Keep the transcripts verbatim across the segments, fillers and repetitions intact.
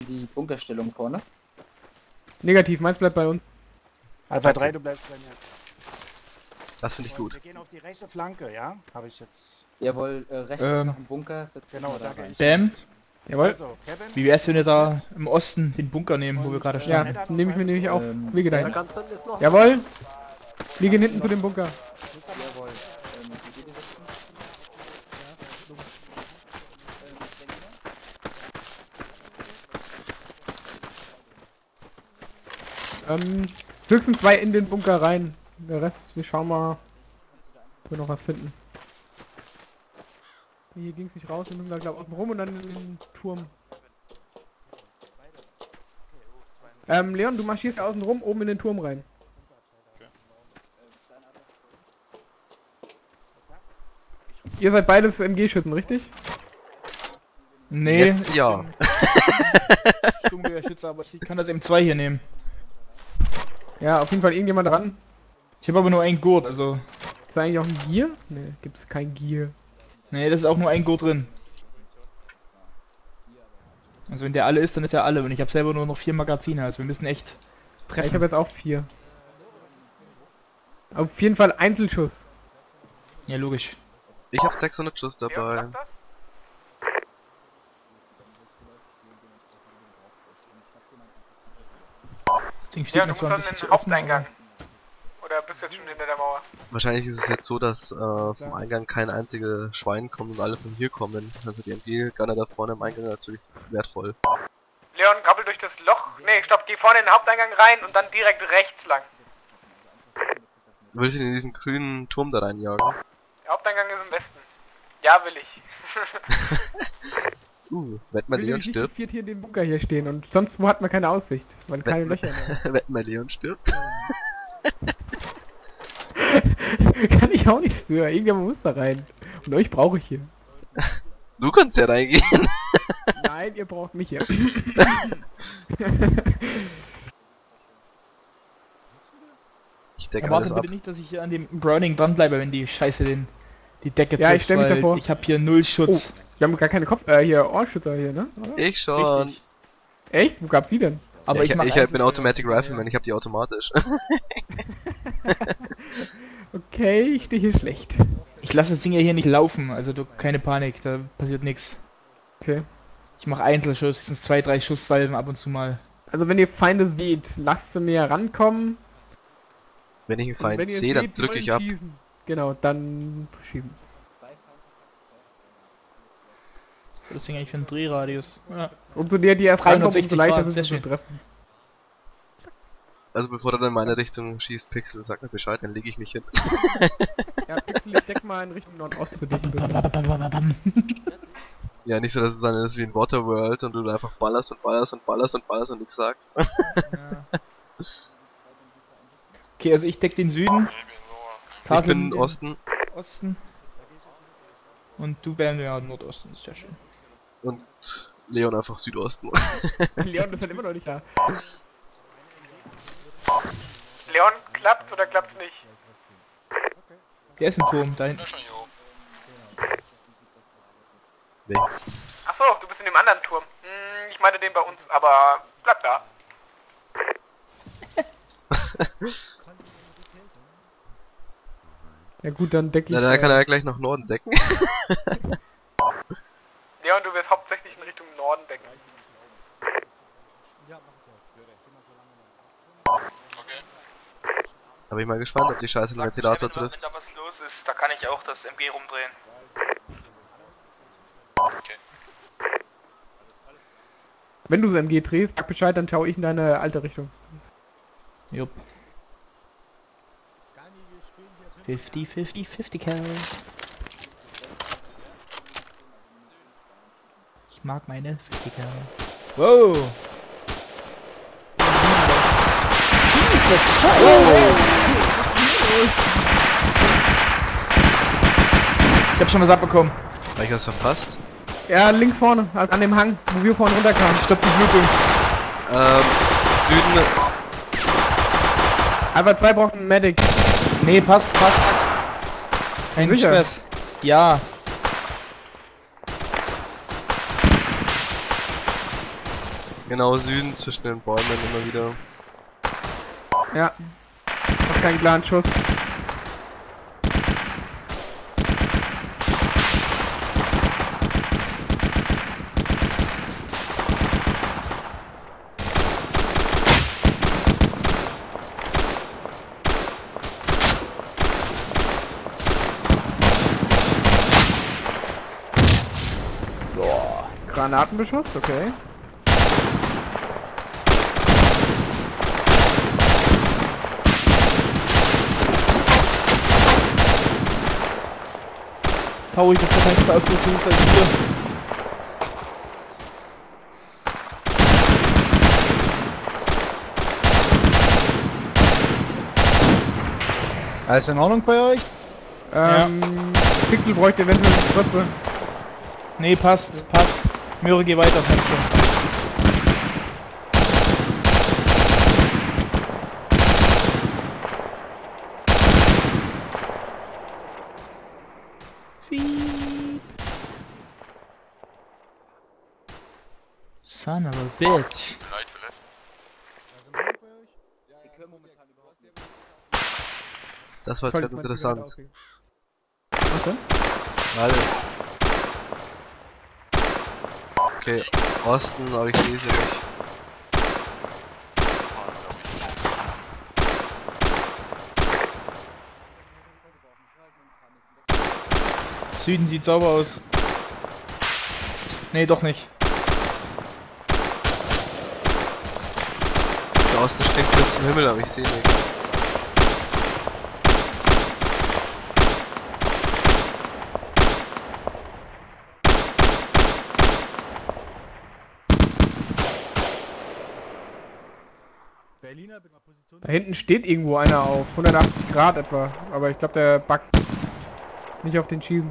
die Bunkerstellung vorne. Negativ, meins bleibt bei uns. Alpha drei, du bleibst bei mir. Das finde ich gut. Wir gehen auf die rechte Flanke, ja? Habe ich jetzt... Jawohl, äh, rechts Ähm, ist noch ein Bunker, setzt Genau, genau da danke. rein. Ich Bam. Jawohl. Also, Kevin? Wie wär's, wenn wir da im Osten den Bunker nehmen, wo wir gerade stehen? Ja, nehme ich mir nämlich auf Ähm, Wege Da dahin. kannst du ist noch. Jawohl. Wir gehen hinten zu dem Bunker. Jawohl. Ähm, wie geht es Ähm, höchstens zwei in den Bunker rein. Der Rest, wir schauen mal, ob wir noch was finden. Hier ging es nicht raus, wir müssen da glaube ich außen rum und dann in den Turm. Ähm, Leon, du marschierst außen rum, oben in den Turm rein. Ihr seid beides M G-Schützen, richtig? Nee, Jetzt ja. Sturmgewehrschütze, aber ich kann das M zwei hier nehmen. Ja, auf jeden Fall irgendjemand ran. Ich habe aber nur einen Gurt, also... Ist da eigentlich auch ein Gear? Ne, gibt's kein Gear. Nee, das ist auch nur ein Gurt drin. Also wenn der alle ist, dann ist er alle. Und ich habe selber nur noch vier Magazine, also wir müssen echt Ja, ich treffen. habe jetzt auch vier. Auf jeden Fall Einzelschuss. Ja, logisch. Ich habe sechshundert Schuss dabei. Das Ding steht Ja, du mir musst zwar dann ein in bisschen den zu offen, Haupteingang. Oder bist du jetzt schon hinter der Mauer? Wahrscheinlich ist es jetzt so, dass äh, vom Eingang kein einziges Schwein kommt und alle von hier kommen. Also die M G-Gunner da vorne im Eingang natürlich wertvoll. Leon, krabbel durch das Loch. Nee, stopp, geh vorne in den Haupteingang rein und dann direkt rechts lang. Du willst ihn in diesen grünen Turm da reinjagen? Der Haupteingang ist im Westen. Ja, will ich. Uh, Wetten wir will Leon nämlich nicht zu stirbt? viert hier in dem Bunker hier stehen und sonst wo hat man keine Aussicht, weil keine Löcher mehr. Wetten wir Leon stirbt? Kann ich auch nichts für, irgendjemand muss da rein. Und euch brauche ich hier. Du kannst ja reingehen. Nein, ihr braucht mich hier. Ich decke Erwarte alles ab. bitte nicht, dass ich hier an dem Browning dranbleibe, wenn die Scheiße den, die Decke Ja, ich trifft, stell mich weil davor. ich habe hier null Schutz. Wir haben gar keine Kopf... Äh, hier, Ohrschützer hier, ne? Oder? Ich schon. Richtig. Echt? Wo gab's die denn? Aber ja, ich, ich, mach ich, ich bin Einzelfeuer. Automatic Rifleman, ich habe die automatisch. Okay, ich stehe hier schlecht. Ich lasse das Ding ja hier nicht laufen, also du, keine Panik, da passiert nichts. Okay. Ich mache Einzelschuss, das sind zwei, drei Schusssalven ab und zu mal. Also wenn ihr Feinde seht, lasst sie näher rankommen. Wenn ich einen Und Feind wenn ihr sehe, dann seht, die drücke wollen ich ab. schießen. Genau, dann schießen. Was ist das Ding eigentlich für ein Drehradius? Ja. Umso näher die erst rankommen, umso dreihundertsechzig leichter Grad, sind sehr sie zu schön. treffen. Also bevor er dann in meine Richtung schießt, Pixel, sag mir Bescheid, dann lege ich mich hin. Ja, Pixel, ich deck mal in Richtung Nordost für dich ein bisschen. Ja, nicht so, dass es dann ist wie in Waterworld und du da einfach ballerst und ballerst und ballerst und ballerst und nichts sagst. Ja. Okay, also ich deck den Süden. Ich Tarsel bin den Osten Osten. Und du bist ja Nordosten, ist ja schön. und Leon einfach Südosten. Leon ist halt immer noch nicht da. Leon, klappt oder klappt's nicht? Der ist im Turm, da hinten. Nee. Achso, du bist in dem anderen Turm. Hm, ich meine den bei uns, aber bleib da. Ja gut, dann deck ich... Na, dann äh, kann er ja gleich nach Norden decken. Leon, du wirst hauptsächlich in Richtung Norden decken. Da bin ich mal gespannt, ob die Scheiße den Ventilator Wenn trifft. da was los ist, da kann ich auch das M G rumdrehen. Wenn du das M G drehst, sag Bescheid, dann schaue ich in deine alte Richtung. Jupp. fünfzig, fünfzig, fünfzig Kerl. Ich mag meine fünfzig Kerl. Wow! Jesus Christ! Ich hab schon was abbekommen. Habe ich was verpasst? Ja, links vorne, also an dem Hang, wo wir vorne runterkamen. Stopp die Blutung. Ähm, Süden. Aber zwei brauchen einen Medic. Nee, passt, passt, passt. Kein Sicher? Stress. Ja. Genau, Süden zwischen den Bäumen immer wieder. Ja. Noch kein klaren Schuss. Granatenbeschuss, okay. Tau, ich hab doch extra ausgerüstet als hier. Alles in Ordnung bei euch? Ähm, Pixel bräuchte eventuell eine Spritze. Nee, passt, passt. Möhre, geh weiter, passt schon. Son of a bitch. Das war jetzt ganz interessant. Okay. Alles. Okay, Osten, aber ich sehe sie nicht. Süden sieht sauber aus. Nee, doch nicht. Der Osten stinkt bis zum Himmel, aber ich sehe nichts. Da hinten steht irgendwo einer auf hundertachtzig Grad etwa, aber ich glaube der backt nicht auf den Schießen.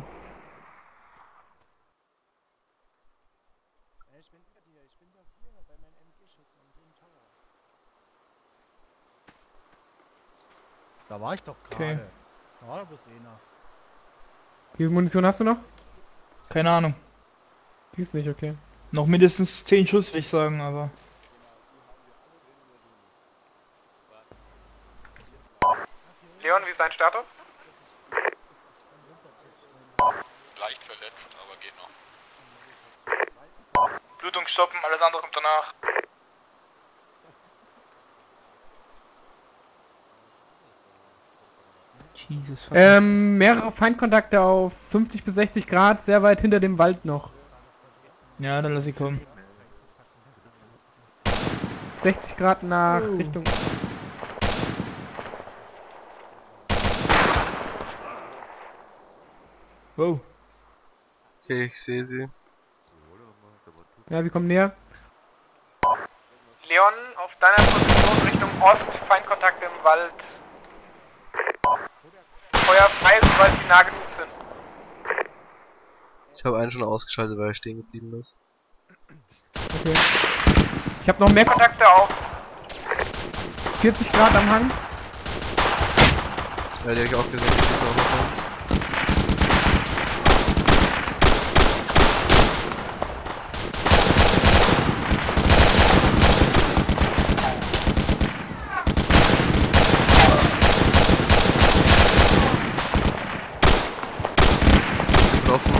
Da war ich doch gerade. Okay. Da war doch bloß einer. Wie viel Munition hast du noch? Keine Ahnung. Die ist nicht, okay. Noch mindestens zehn Schuss, will ich sagen, aber. Leon, wie ist dein Status? Leicht verletzt, aber geht noch. Blutung stoppen, alles andere kommt danach. Jesus, Ähm, mehrere Feindkontakte auf fünfzig bis sechzig Grad, sehr weit hinter dem Wald noch. Ja, dann lass ich kommen. sechzig Grad nach Oh. Richtung. Wow. Okay, ich sehe sie. Ja, sie kommen näher. Leon, auf deiner Position Richtung Ost, Feindkontakte im Wald. Feuer frei, sobald sie nah genug sind. Ich habe einen schon ausgeschaltet, weil er stehen geblieben ist. Okay. Ich habe noch mehr Kontakte auf. vierzig Grad am Hang. Ja, die habe ich auch gesehen, die steht auch noch bei uns. Getroffen.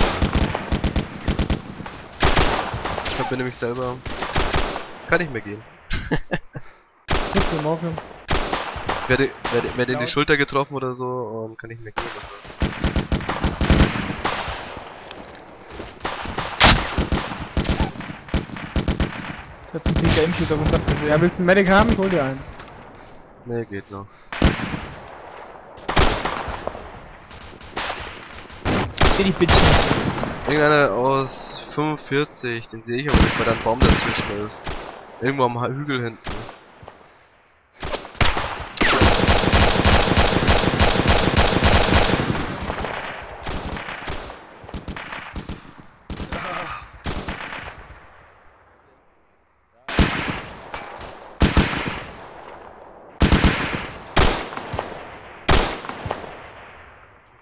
Ich hab mir nämlich selber... Kann nicht mehr gehen. Kurz im Aufnehmen. Werde, werde, werde in die Schulter getroffen oder so und kann nicht mehr gehen. Jetzt ein P K M-Shooter Kontakt gesehen. Ja, willst du einen Medic haben? Ich hol dir einen. Nee, geht noch. Ich seh die Bitch nicht. Irgendeiner aus fünfundvierzig, den sehe ich aber nicht, weil da ein Baum dazwischen ist. Irgendwo am Hügel hinten.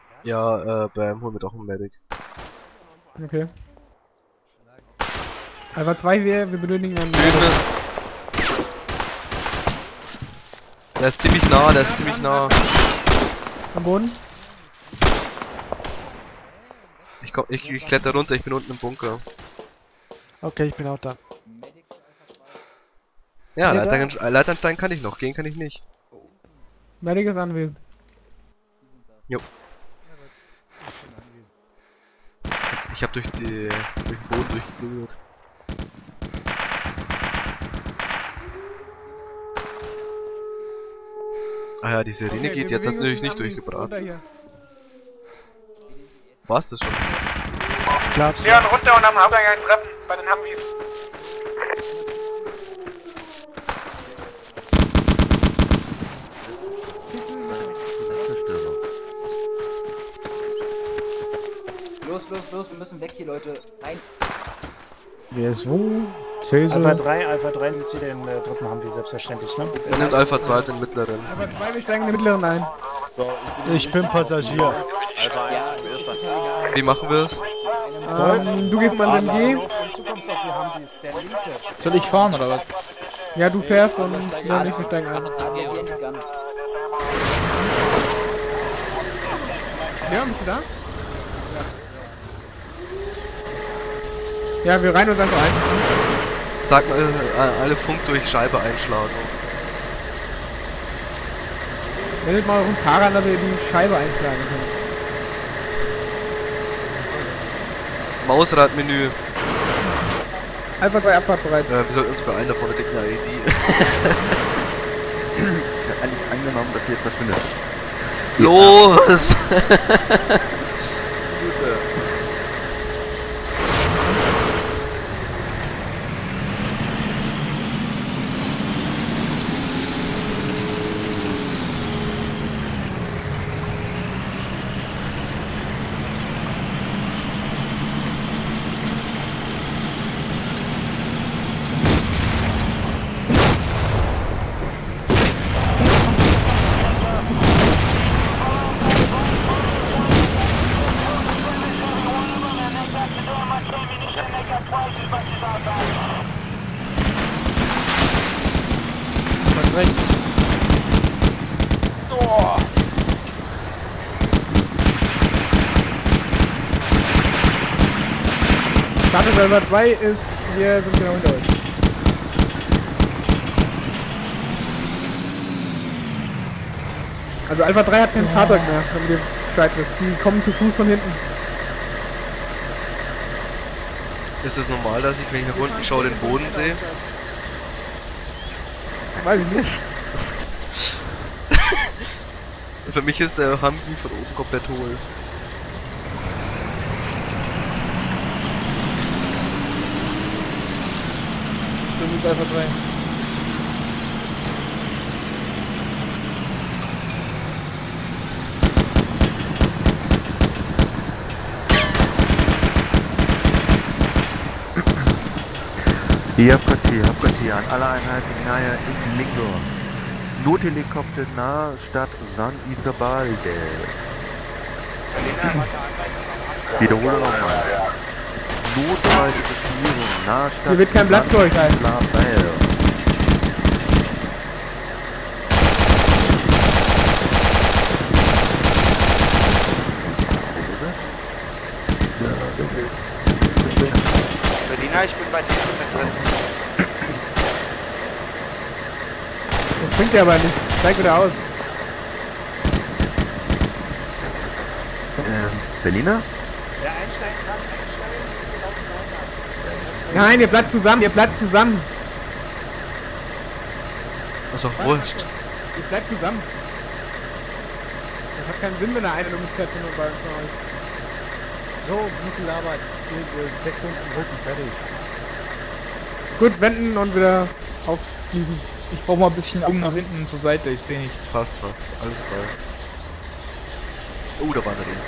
Ja, äh, Bam, hol mir doch einen Medic. Okay. Alpha zwei, wir, wir benötigen einen... Süden ist. Der ist ziemlich nah, der ist ziemlich nah. Am Boden. Ich, komm, ich, ich kletter runter, ich bin unten im Bunker. Okay, ich bin auch da. Ja, Ja, Leitern, Leiternstein kann ich noch, gehen kann ich nicht. Medic ist anwesend. Jo. Ich hab durch die durch den Boden durchgeblutet. Ah ja, die Sirene Okay, geht wir jetzt bewegen natürlich uns nicht am- durchgebracht. runter hier. War's das schon? Klar. Leon, runter und am Haupteingang treffen, bei den Humvees. Los, los, los, wir müssen weg hier, Leute. Rein. Wer ist wo? These. Alpha drei, Alpha drei nimmt sie den äh, dritten Humvee, selbstverständlich, ne? Er nimmt Alpha zwei den mittleren. Alpha zwei, wir steigen in den mittleren ein. Ich bin Passagier. Wie machen wir es? Ähm, du gehst mal in den G. Und du kommst auf die Humvees, der linke. Soll ich fahren oder was? Ja, du fährst und ja, nicht, wir steigen ein. Radio Gun. Ja, bist du da? Ja, wir rein uns einfach ein. Sag mal, äh, alle Funk durch Scheibe einschlagen. Meldet mal euren Fahrer an, dass ihr die Scheibe einschlagen könnt. Mausradmenü. Alpha zwei Abfahrt bereit. Äh, wir sollten uns beeilen, da vorne liegt eine I D. Ich hab eigentlich angenommen, dass ihr jetzt verschwindet. Los! Status Alpha zwei ist, wir sind genau hinter euch. Also Alpha drei hat kein Fahrzeug mehr, wenn ihr Bescheid wisst. Die kommen zu Fuß von hinten. Ist es normal, dass ich, wenn ich nach unten schaue, den Boden sehe? Weiß ich nicht. Für mich ist der Humvee von oben komplett hohl. Das ist Alpha drei. Hier Hauptquartier, Hauptquartier an alle Einheiten nahe in Lingo. Nothelikopter nahe Stadt San Isabelde. Wiederhole nochmal. Notfall Evakuierung nahe Stadt Hier wird kein Blatt für euch sein. Berliner, ich bin bei dir mit drin. Das bringt ja aber nicht. Steig wieder aus. Ähm, Berliner? Wer einsteigen kann, einsteigen. Wir laufen weiter. Nein, ihr bleibt zusammen, ihr bleibt zusammen. Das ist doch wurscht. Ihr bleibt zusammen. Das hat keinen Sinn, wenn der eine nur mit Z und bei uns euch. So, genug gelabert. Wir deckt uns den Rücken, fertig. Gut, wenden und wieder auffliegen. Ich brauche mal ein bisschen Augen nach hinten zur Seite, ich sehe nichts. Fast, fast. Alles frei. Oh, da war der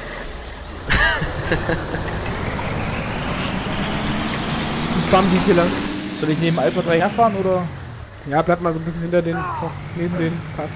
Bambi-Killer. Soll ich neben Alpha drei herfahren oder? Ja, bleibt mal so ein bisschen hinter den, noch neben den, passt.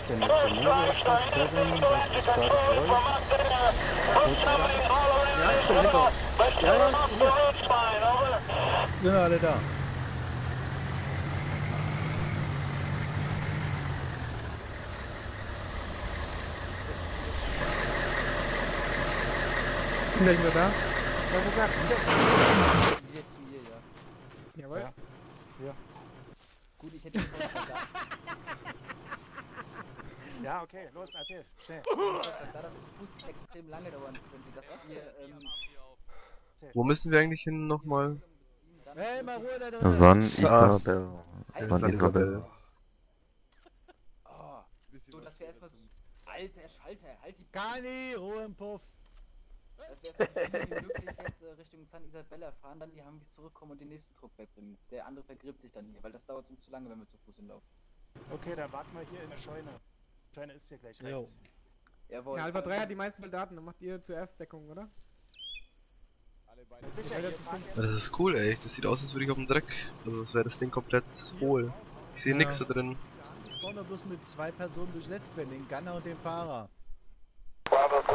sagt denn jetzt? Wo ist das? Kevin, das ist Private Roy. Wo ist einer? Ja, ich bin hinter. Ja, ja, hier. Sind alle da. Bin gleich wieder da. Ja, gesagt, wieder zu Hier zu mir, ja. Jawohl. Ja. Ja. Gut, ich hätte den Vorschlag da. Ja, okay, los, erzähl, schnell. Da das zu Fuß extrem lange dauern könnte, dass wir, ähm... Wo müssen wir eigentlich hin nochmal? Hey, mal Ruhe da drin. San Isabel. Halt San die Isabel. Oh, so, dass wir erstmal so... Alter Schalter, halt die... Kani, Ruhe im Puff. Dass wir erstmal so schnell wie möglich jetzt äh, Richtung San Isabella fahren, dann die Humvees zurückkommen und den nächsten Trupp wegbringen. Der andere vergräbt sich dann hier, weil das dauert uns zu lange, wenn wir zu Fuß hinlaufen. Okay, dann warten wir hier in der Scheune. Scheune ist hier gleich rechts. Jawohl. Ja, Alpha drei hat die meisten Soldaten, dann macht ihr zuerst Deckung, oder? Ja, sicher, ihr fahrt jetzt. Das ist cool, ey. Das sieht aus, als würde ich auf dem Dreck. Also, als wäre das Ding komplett hohl. Ich sehe Ja. nichts da drin. Vorne bloß mit zwei Personen durchsetzt werden, den Gunner und den Fahrer. Äh,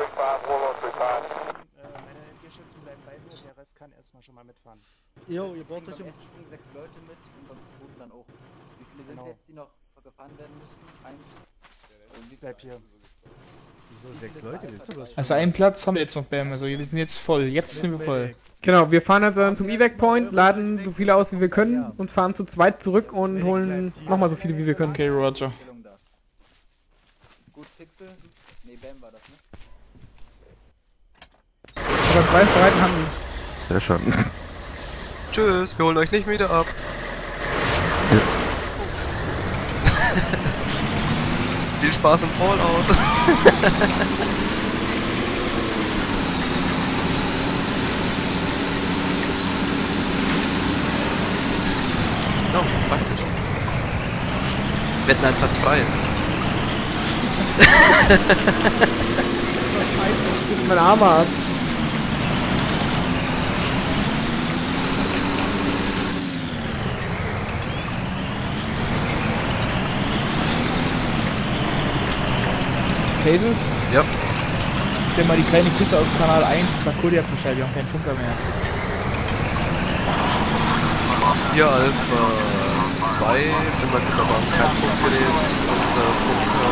meine M G-Schützen bleiben bei mir, der Rest kann erstmal schon mal mitfahren. Jo, ihr braucht euch beim im... ersten springen sechs Leute mit und beim zweiten dann auch. Wie viele sind Genau. jetzt, die noch gefahren werden müssen? Eins. Und wie Bleib hier. Wieso sechs Leute? Willst du bloß Also einen Platz haben wir jetzt noch, Bam. Also wir sind jetzt voll. Jetzt sind wir voll. Genau, wir fahren jetzt dann zum Evac Point, laden so viele aus wie wir können und fahren zu zweit zurück und holen nochmal so viele wie wir können. Okay, Roger. Stellung da. Gut, Pixel. Nee, Bam war das, ne? Aber zwei Streiten haben die. Sehr schön. Tschüss, wir holen euch nicht wieder ab. Viel Spaß im Fallout. No, praktisch. Wir hätten einen Platz frei. Mein Arm ab. Hazel, Ja. stell mal die kleine Kiste auf Kanal eins und sag Kodiak Bescheid, wir haben keinen Funker mehr. Hier Alpha zwei, bin mal gut, aber kein Funkgerät. Unser Funker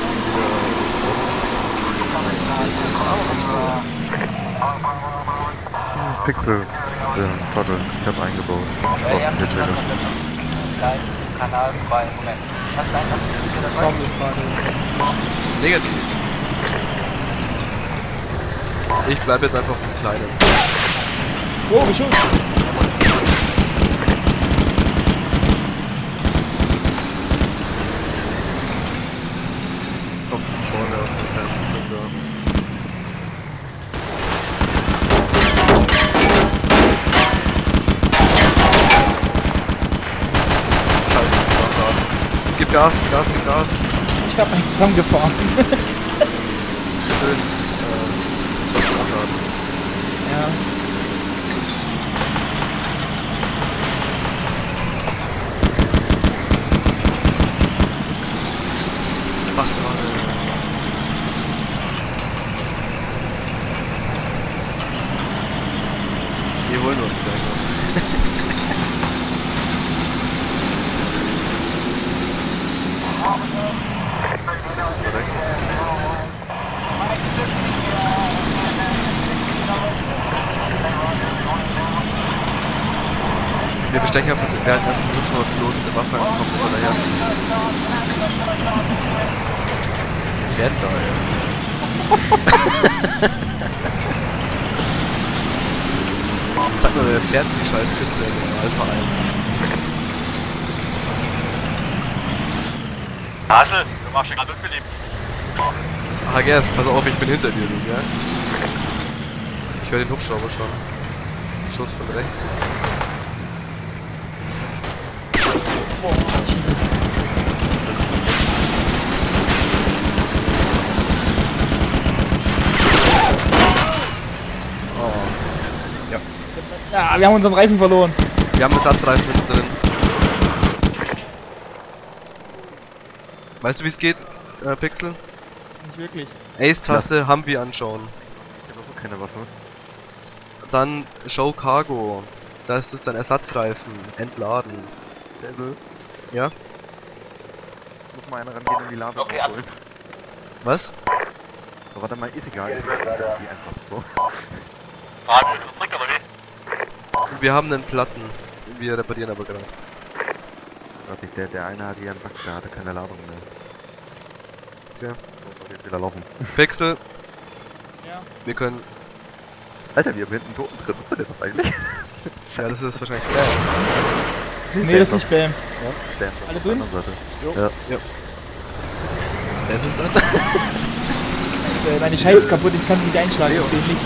Pixel, den Trottel, ich hab eingebaut. Außen der Trigger. Kanal zwei, Moment. Was ist dein negativ. Ich bleib jetzt einfach auf dem Kleinen. Oh, geschossen! Jetzt kommt von vorne aus dem kleinen Funker. Scheiße, gib Gas, gib Gas, gib Gas. Ich hab einen zusammengefahren. Schön, äh, das war schon abladen. Ja. Fast gerade. Die holen wir uns gleich noch. Wir bestechen einfach den Berg erst einen Motorpilot mit der Waffe angekommen, bis er daher. Fährt da, ey. Sag mal, wer fährt die scheiß Kiste in der Alpha eins? Haschel, du machst dich gerade unbeliebt. Ah, Gers, pass auf, ich bin hinter dir, du, gell? Ich höre den Hubschrauber schon. Schuss von rechts. Ja, wir haben unseren Reifen verloren. Wir haben Ersatzreifen mit drin. Weißt du, wie es geht? äh, Pixel? Nicht wirklich. Ace-Taste, Humvee anschauen. Ich habe keine Waffe. Dann Show Cargo. Da ist es dann Ersatzreifen. Entladen. Also, Ja? muss mal einer rangehen und die Ladung Okay, holen. Was? Aber warte mal, ist egal, ist egal. Die einfach so. Fahren wir zurück, oder wie? Wir haben einen Platten. Wir reparieren aber gerade. Weiß nicht, der, der eine hat hier einen Bug, der hatte keine Ladung mehr. Okay. So, soll jetzt wieder laufen. Pixel, Ja. wir können. Alter, wir haben hinten einen Toten drin. Was ist denn das eigentlich? Ja, das ist wahrscheinlich. Nee, das ist nicht Bam. Der Alle auf der drin? anderen Seite. Jo. Ja. Ja. Wer ist es dann? Also, meine Scheibe ist kaputt, ich kann sie nicht einschlagen, ich sehe nichts.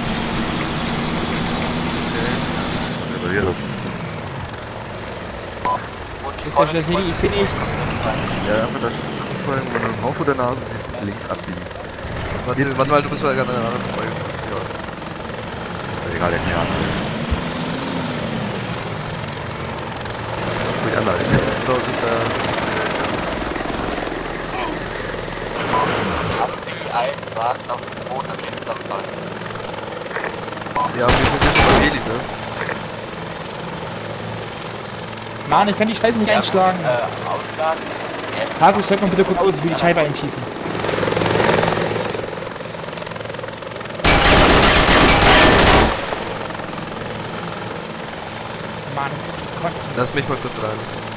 Repariere. Ich sehe das nicht, ich sehe nichts. Ja, einfach da fallen und dann auf der Nase siehst du links abbiegen. Warte, warte mal, du bist mal gerade an einer anderen Folge. Ja. Egal, der Kern. Ruhig anhalten. So, das ist der. Haben die einen warten auf den Boot, dann steht zusammenfallen. Ja, wir sind jetzt schon bei Heli, ne? Mann, ich kann die Scheiße nicht einschlagen. Äh, ausladen. Hasu, schreib mal bitte kurz aus, ich will die Scheibe einschießen. Mann, das ist zu kotzen. Lass mich mal kurz rein.